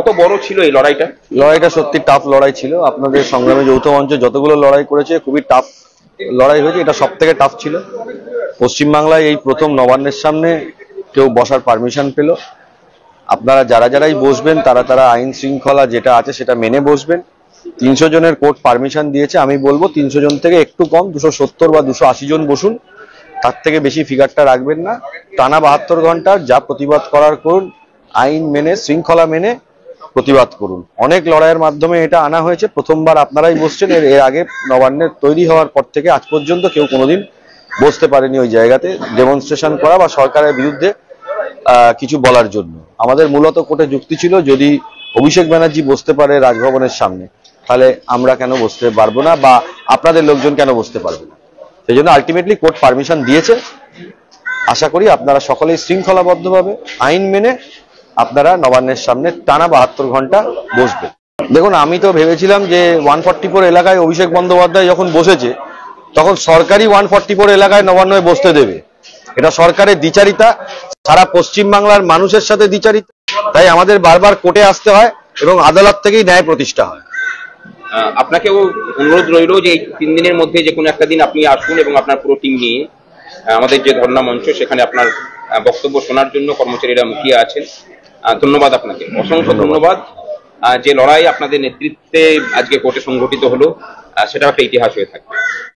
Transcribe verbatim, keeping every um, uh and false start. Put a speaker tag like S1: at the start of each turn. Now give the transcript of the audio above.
S1: কত বড় ছিল এই লড়াইটা?
S2: লড়াইটা সত্যি টাফ লড়াই ছিল। আপনাদের সংগ্রামী যৌথ মঞ্চ যতগুলো লড়াই করেছে খুবই টাফ লড়াই হয়েছে, এটা সব থেকে টাফ ছিল। পশ্চিমবাংলায় এই প্রথম নবান্নের সামনে কেউ বসার পারমিশন পেল। আপনারা যারা যারাই বসবেন তারা তারা আইন শৃঙ্খলা যেটা আছে সেটা মেনে বসবেন। তিনশো জনের কোর্ট পারমিশন দিয়েছে, আমি বলবো তিনশো জন থেকে একটু কম দুশো সত্তর বা দুশো আশি জন বসুন, তার থেকে বেশি ফিগারটা রাখবেন না। টানা বাহাত্তর ঘন্টার যা প্রতিবাদ করার করুন, আইন মেনে শৃঙ্খলা মেনে প্রতিবাদ করুন। অনেক লড়াইয়ের মাধ্যমে এটা আনা হয়েছে, প্রথমবার আপনারাই বসছেন। এর এর আগে নবান্নের তৈরি হওয়ার পর থেকে আজ পর্যন্ত কেউ কোনোদিন বসতে পারেনি ওই জায়গাতে ডেমনস্ট্রেশন করা বা সরকারের বিরুদ্ধে আহ কিছু বলার জন্য। আমাদের মূলত কোর্টে যুক্তি ছিল যদি অভিষেক ব্যানার্জি বসতে পারে রাজভবনের সামনে, তাহলে আমরা কেন বসতে পারবো না বা আপনাদের লোকজন কেন বসতে পারবে না। সেই জন্য আলটিমেটলি কোর্ট পারমিশন দিয়েছে। আশা করি আপনারা সকলেই শৃঙ্খলাবদ্ধভাবে আইন মেনে আপনারা নবান্নের সামনে টানা বাহাত্তর ঘন্টা বসবেন। দেখুন, আমি তো ভেবেছিলাম যে ওয়ান ফর্টি ফোর এলাকায় অভিষেক বন্দ্যোপাধ্যায় যখন বসেছে তখন সরকারি ওয়ান ফর্টি ফোর এলাকায় নবান্নে বসতে দেবে। এটা সরকারের দ্বিচারিতা, সারা পশ্চিমবাংলার মানুষের সাথে দ্বিচারিতা। তাই আমাদের বারবার কোর্টে আসতে হয় এবং আদালত থেকেই ন্যায় প্রতিষ্ঠা হয়।
S1: আপনাকেও অনুরোধ রইল যে এই তিন দিনের মধ্যে যে কোনো একটা দিন আপনি আসুন এবং আপনার পুরো টিম নিয়ে আমাদের যে ধর্ণা মঞ্চ সেখানে আপনার বক্তব্য শোনার জন্য কর্মচারীরা মুখিয়ে আছেন। ধন্যবাদ আপনাকে, অসংখ্য ধন্যবাদ। যে লড়াই আপনাদের নেতৃত্বে আজকে কোর্টে সংগঠিত হলো সেটা একটা ইতিহাস হয়ে থাকবে।